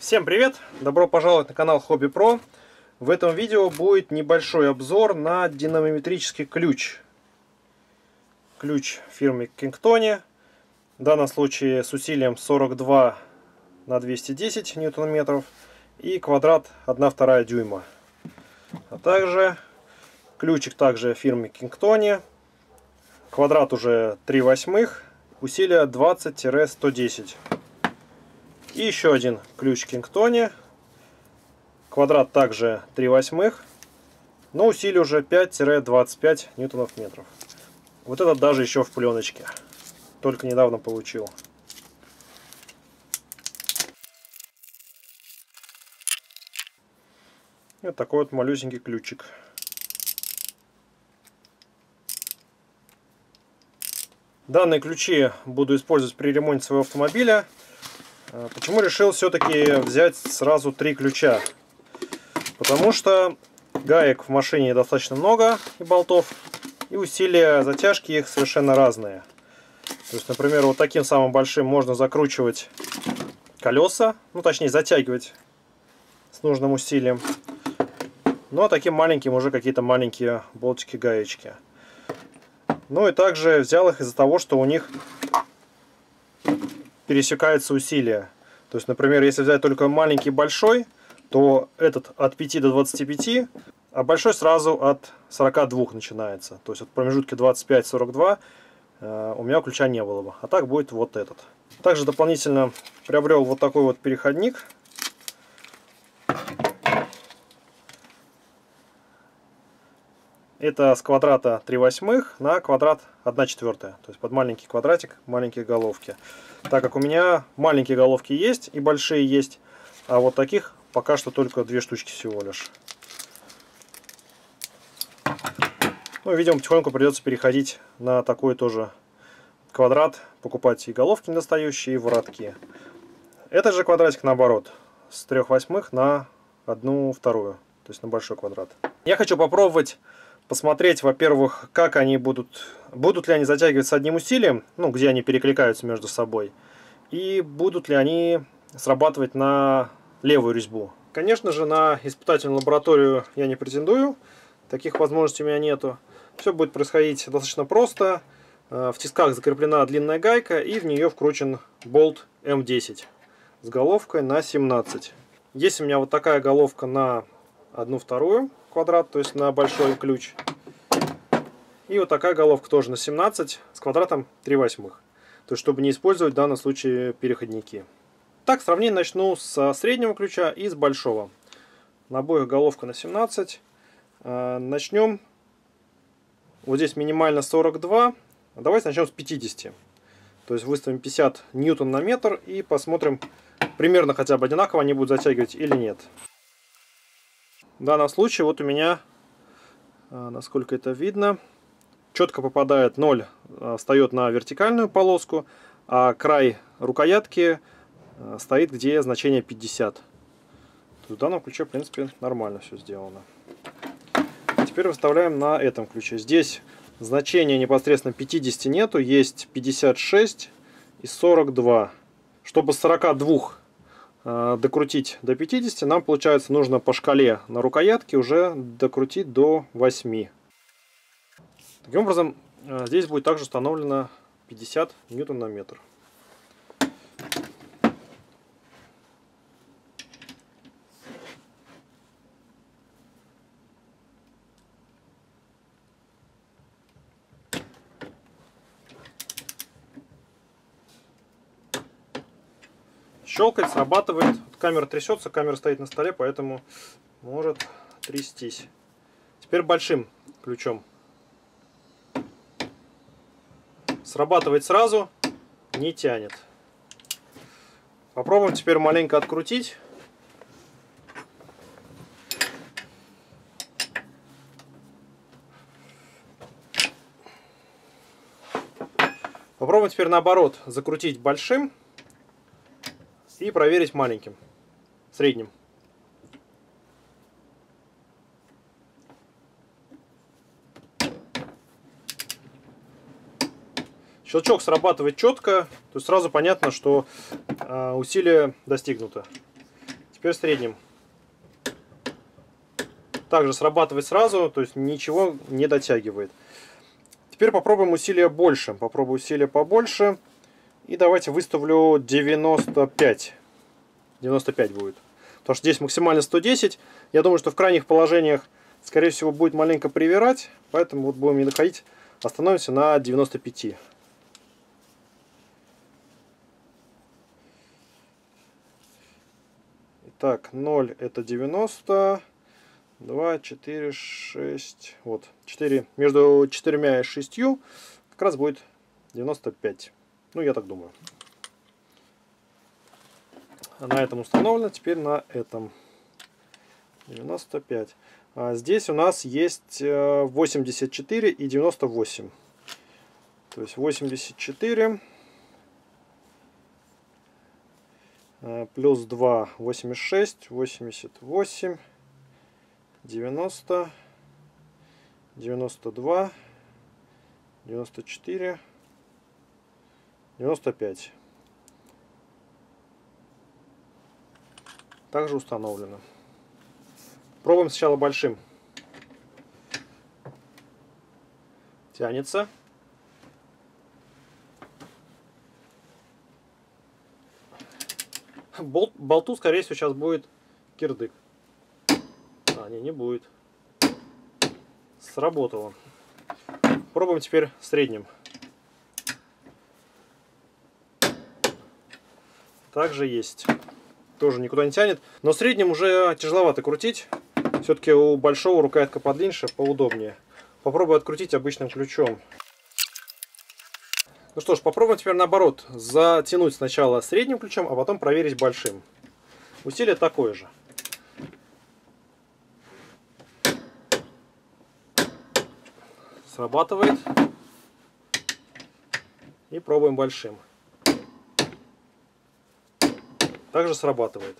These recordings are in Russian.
Всем привет! Добро пожаловать на канал Hobby Pro. В этом видео будет небольшой обзор на динамометрический ключ. Ключ фирмы Kingtone. В данном случае с усилием 42 на 210 ньютон-метров и квадрат 1/2 дюйма. А также ключик также фирмы Kingtone. Квадрат уже 3/8, усилие 20-110. И еще один ключ Kingtone. Квадрат также 3/8, но усилие уже 5-25 ньютонов-метров. Вот этот даже еще в пленочке. Только недавно получил. Вот такой вот малюсенький ключик. Данные ключи буду использовать при ремонте своего автомобиля. Почему решил все-таки взять сразу 3 ключа? Потому что гаек в машине достаточно много и болтов, и усилия затяжки их совершенно разные. То есть, например, вот таким самым большим можно закручивать колеса, ну точнее затягивать с нужным усилием. Ну а таким маленьким уже какие-то маленькие болтики-гаечки. Ну и также взял их из-за того, что у них пересекается усилие. То есть, например, если взять только маленький и большой, то этот от 5 до 25, а большой сразу от 42 начинается. То есть от промежутки 25-42 у меня ключа не было бы. А так будет вот этот. Также дополнительно приобрел вот такой вот переходник. Это с квадрата 3/8 на квадрат 1/4. То есть под маленький квадратик маленькие головки. Так как у меня маленькие головки есть и большие есть, а вот таких пока что только 2 штучки всего лишь. Ну, видимо, потихоньку придется переходить на такой тоже квадрат, покупать и головки недостающие, и воротки. Этот же квадратик наоборот, с 3/8 на 1/2, то есть на большой квадрат. Я хочу попробовать посмотреть, во-первых, как они будут ли они затягиваться одним усилием, ну, где они перекликаются между собой, и будут ли они срабатывать на левую резьбу. Конечно же, на испытательную лабораторию я не претендую, таких возможностей у меня нету. Все будет происходить достаточно просто. В тисках закреплена длинная гайка, и в нее вкручен болт М10 с головкой на 17. Есть у меня вот такая головка на 1/2 квадрат, то есть на большой ключ. И вот такая головка тоже на 17 с квадратом 3/8. То есть чтобы не использовать в данном случае переходники. Так, сравнение начну со среднего ключа и с большого. На обоих головка на 17. Начнем. Вот здесь минимально 42. Давайте начнем с 50. То есть выставим 50 ньютон на метр и посмотрим, примерно хотя бы одинаково они будут затягивать или нет. В данном случае вот у меня, насколько это видно, четко попадает 0, встает на вертикальную полоску, а край рукоятки стоит, где значение 50. В данном ключе, в принципе, нормально все сделано. Теперь выставляем на этом ключе. Здесь значения непосредственно 50 нету, есть 56 и 42. Чтобы с 42 докрутить до 50, нам, получается, нужно по шкале на рукоятке уже докрутить до 8. Таким образом, здесь будет также установлено 50 ньютон на метр. Щелкает, срабатывает. Камера трясется, камера стоит на столе, поэтому может трястись. Теперь большим ключом. Срабатывает сразу, не тянет. Попробуем теперь маленько открутить. Попробуем теперь наоборот закрутить большим и проверить маленьким, средним. Щелчок срабатывает четко, то есть сразу понятно, что усилие достигнуто. Теперь средним. Также срабатывает сразу, то есть ничего не дотягивает. Теперь попробуем усилие больше. Попробую усилие побольше. И давайте выставлю 95. 95 будет. Потому что здесь максимально 110. Я думаю, что в крайних положениях, скорее всего, будет маленько привирать. Поэтому вот будем не доходить. Остановимся на 95. Итак, 0 это 90. 2, 4, 6. Вот. 4, между 4 и 6 как раз будет 95. Ну, я так думаю. На этом установлено. Теперь на этом 95. А здесь у нас есть 84 и 98. То есть 84 плюс 2, 86, 88, 90, 92, 94, 95. Также установлено. Пробуем сначала большим. Тянется. Болту, скорее всего, сейчас будет кирдык. А, не будет. Сработало. Пробуем теперь средним. Также есть. Тоже никуда не тянет. Но средним уже тяжеловато крутить. Все-таки у большого рукоятка подлиннее, поудобнее. Попробую открутить обычным ключом. Ну что ж, попробуем теперь наоборот. Затянуть сначала средним ключом, а потом проверить большим. Усилие такое же. Срабатывает. И пробуем большим. Также срабатывает.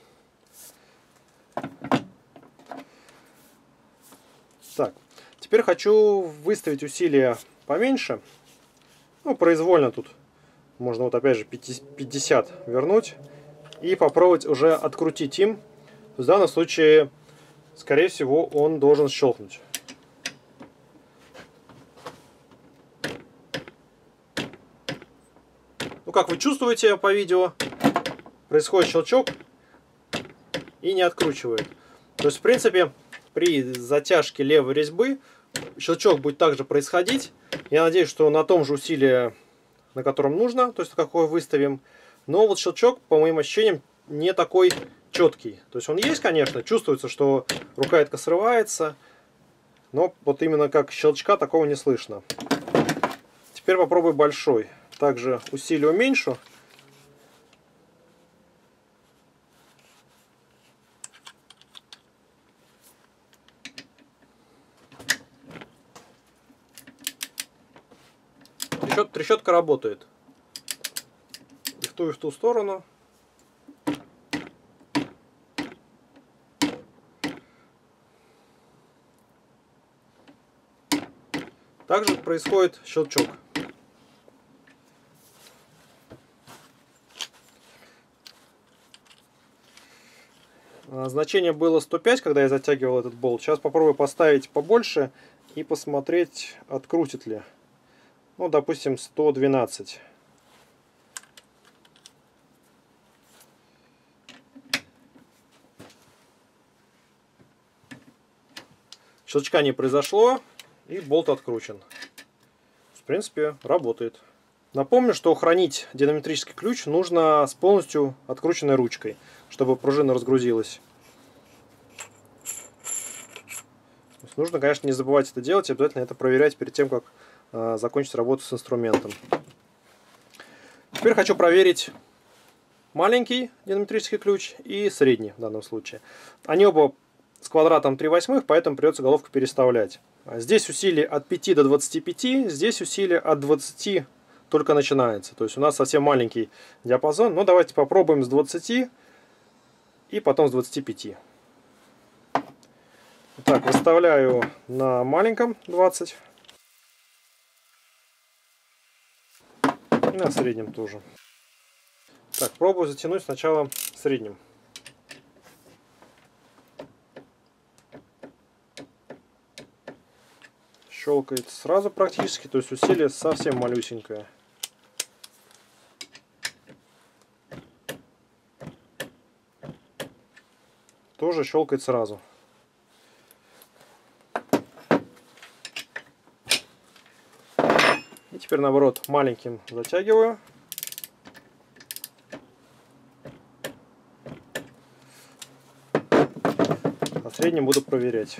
Так, теперь хочу выставить усилие поменьше. Ну, произвольно тут. Можно вот опять же 50 вернуть. И попробовать уже открутить им. В данном случае, скорее всего, он должен щелкнуть. Ну, как вы чувствуете по видео, происходит щелчок и не откручивает. То есть, в принципе, при затяжке левой резьбы щелчок будет также происходить. Я надеюсь, что на том же усилии, на котором нужно, то есть какое выставим. Но вот щелчок, по моим ощущениям, не такой четкий. То есть он есть, конечно, чувствуется, что рукоятка срывается, но вот именно как щелчка такого не слышно. Теперь попробую большой. Также усилие уменьшу. Трещотка работает. И в ту сторону. Также происходит щелчок. Значение было 105, когда я затягивал этот болт. Сейчас попробую поставить побольше и посмотреть, открутит ли. Ну, допустим, 112. Щелчка не произошло, и болт откручен. В принципе, работает. Напомню, что хранить динамометрический ключ нужно с полностью открученной ручкой, чтобы пружина разгрузилась. То есть нужно, конечно, не забывать это делать, и обязательно это проверять перед тем, как закончить работу с инструментом. Теперь хочу проверить маленький динамометрический ключ и средний в данном случае. Они оба с квадратом 3/8, поэтому придется головку переставлять. Здесь усилие от 5 до 25, здесь усилие от 20 только начинается. То есть у нас совсем маленький диапазон. Но давайте попробуем с 20 и потом с 25. Так, выставляю на маленьком 20. И на среднем тоже. Так, пробую затянуть сначала средним. щелкает сразу практически, то есть усилие совсем малюсенькое. Тоже щелкает сразу. И теперь наоборот маленьким затягиваю. А средним буду проверять.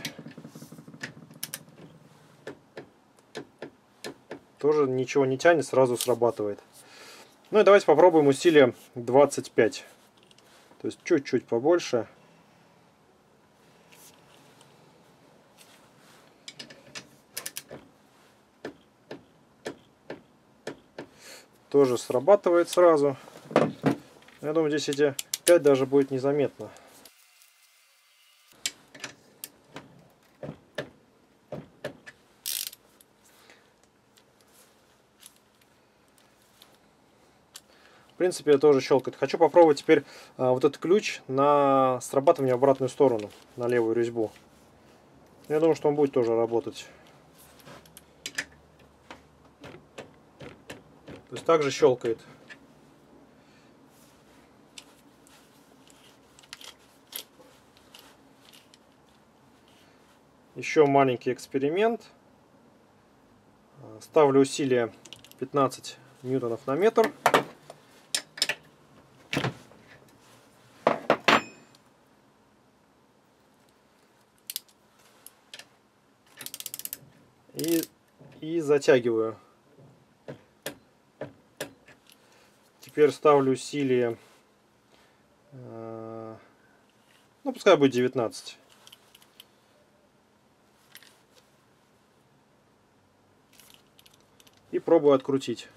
Тоже ничего не тянет, сразу срабатывает. Ну и давайте попробуем усилие 25. То есть чуть-чуть побольше. Тоже срабатывает сразу. Я думаю, здесь эти 5 даже будет незаметно. В принципе, тоже щелкает. Хочу попробовать теперь вот этот ключ на срабатывание в обратную сторону, на левую резьбу. Я думаю, что он будет тоже работать. То есть также щелкает. Еще маленький эксперимент. Ставлю усилие 15 ньютонов на метр. И затягиваю. Теперь ставлю усилие, ну пускай будет 19. И пробую открутить.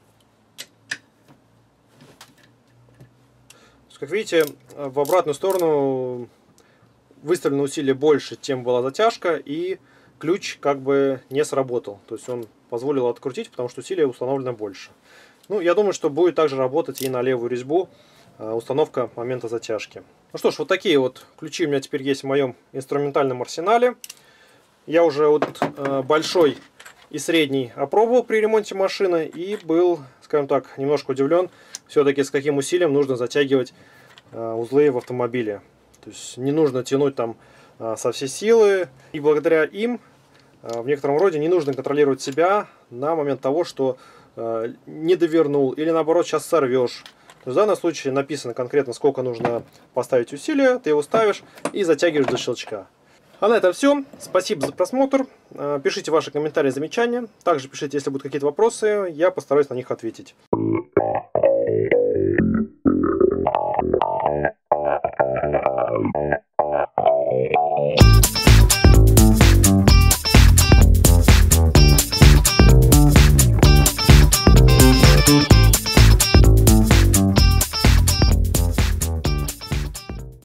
Как видите, в обратную сторону выставлено усилие больше, чем была затяжка, и ключ как бы не сработал. То есть он позволил открутить, потому что усилие установлено больше. Ну, я думаю, что будет также работать и на левую резьбу установка момента затяжки. Ну что ж, вот такие вот ключи у меня теперь есть в моем инструментальном арсенале. Я уже вот большой и средний опробовал при ремонте машины и был, скажем так, немножко удивлен, все-таки с каким усилием нужно затягивать узлы в автомобиле. То есть не нужно тянуть там со всей силы, и благодаря им в некотором роде не нужно контролировать себя на момент того, что не довернул или наоборот сейчас сорвешь. То есть в данном случае написано конкретно, сколько нужно поставить усилия, ты его ставишь и затягиваешь до щелчка. А на этом все. Спасибо за просмотр. Пишите ваши комментарии, замечания. Также пишите, если будут какие-то вопросы, я постараюсь на них ответить.